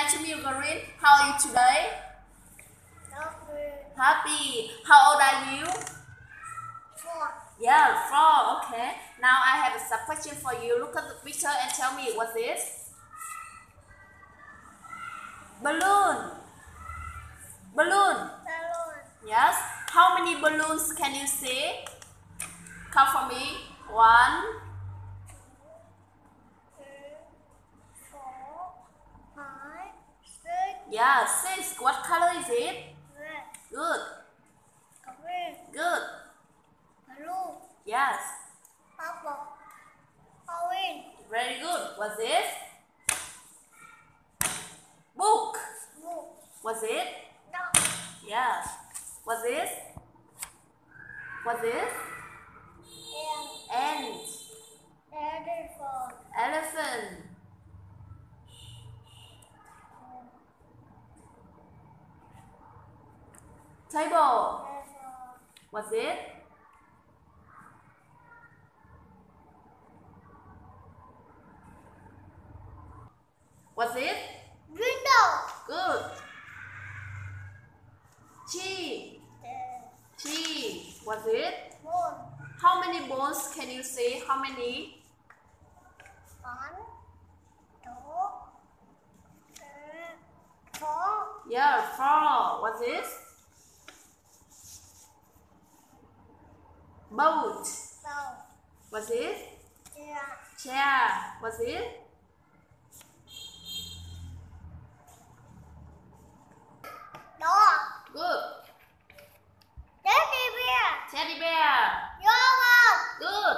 nice to meet you, Corinne. How are you today? Happy. Happy. How old are you? 4. Yeah, 4. Okay. Now I have some question for you. Look at the picture and tell me what's this? Balloon. Balloon. Balloon. Yes. How many balloons can you see? Count for me. 1. 2, 3, 4, 5, 6. Yeah, 6. What color is it? Red. Good. Green. Good. Blue. Yes. Purple. Orange. Very good. What's this? Book. Blue. What's it? Dog. Yeah. What's this? What's this? Ant. Elephant. Elephant. Table. What's it? What's it? Window. Good. Tree. Tree. What's it? Moon. How many bones can you see? How many? 1, 2, 3, 4. Yeah, 4. What's this? Boat. Dog. What's it? Chair. Chair. What's it? Dog. Good. Teddy bear. Teddy bear. Yogurt. Good.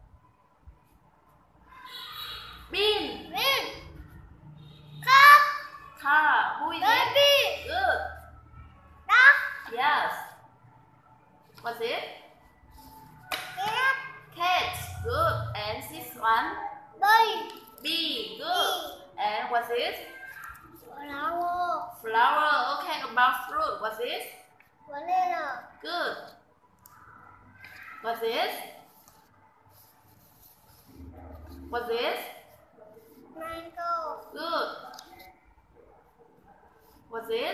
Bean. Win. Cup. Car. Who is it? Baby. Good. Duck. Yes. What's it? Cat. Cat. Good. And this one? Bee. Bee. Good. And what's it? Flower. Flower. Okay. About fruit. What's this? Banana. Good. What's this? What's this? Mango. Good. What's this?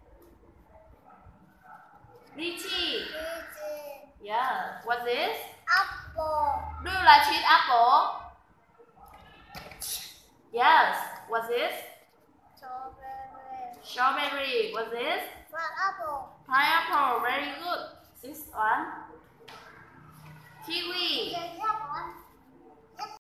Lychee. Peach. Yeah. What's this? Apple. Do you like to eat apple? Yes. What's this? Strawberry. Strawberry. What's this? Apple. Pineapple. Very good. This one. Kiwi. Yeah, yeah,